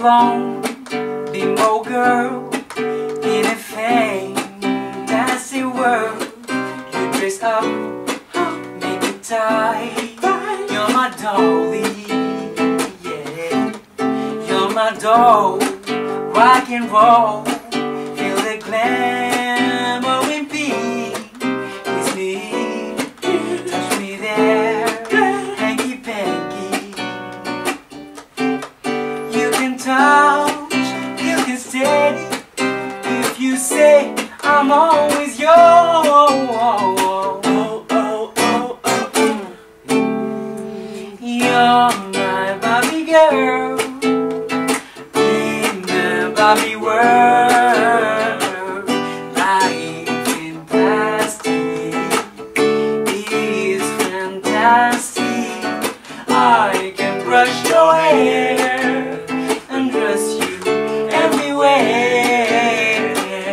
phone, bimbo girl, in a fantasy world. You dress up, make it tight. You're my dolly, yeah. You're my doll, rock and roll. Feel the glamour in beat. It's me, touch me there, hanky panky. You can touch, you can stay. If you say I'm always yours. You're my Barbie girl in the Barbie world. Life in plastic is fantastic. I can brush your hair and dress you everywhere.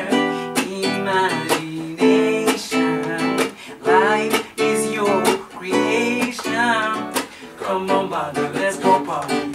Imagination, life is your creation. Come on, Barbie, let's go party.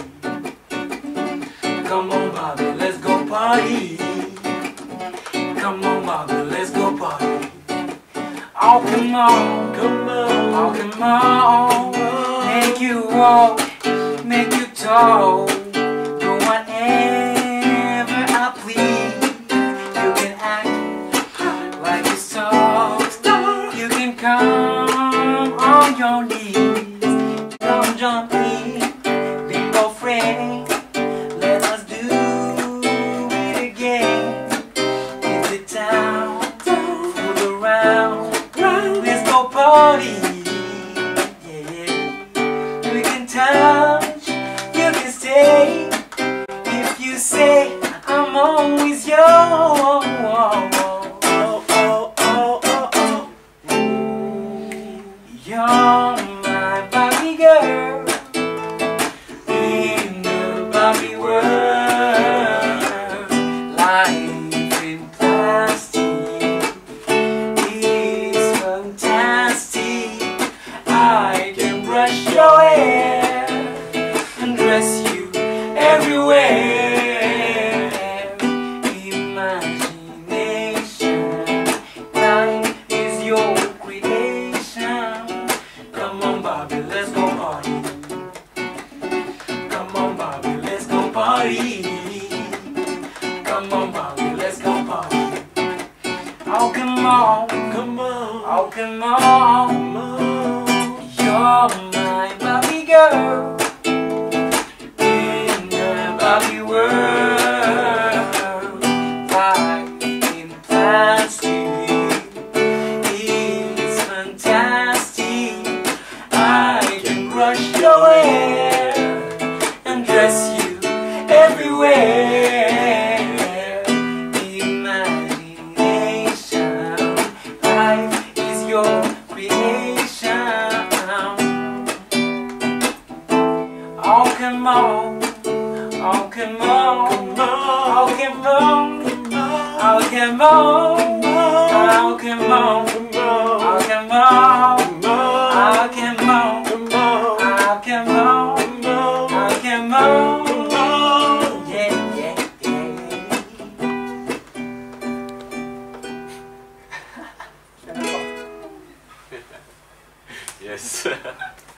Come on, Barbie, let's go party. Come on, Barbie, let's go party. Oh, come on, come on, oh, come on. Make you walk, make you talk. Do whatever I please. You can act like a star. You can come on your knees. Come jump in, bimbo friend. Let us do it again. In the town, fool around. Let's go party. Yeah. We can touch, you can stay. If you say I'm always yours. You're my Barbie girl in the Barbie world. Life in plastic is fantastic. I can brush your hair and dress you everywhere. Imagination, life is your creation. Come on, Barbie, let's go party. Come on, Barbie, let's go party. Come on, Barbie, let's go party. Oh, come on, come on, oh, come on, come on. You're my Barbie girl in the Barbie world. Life in plastic is fantastic. I can brush your hair and dress you everywhere. Imagination, life is your creation. Oh, come on, oh, come on, oh, come on, oh, come on, oh, come on, oh, come on, oh, come on, oh, come on, oh, come on, yeah, yeah, yeah. Yes.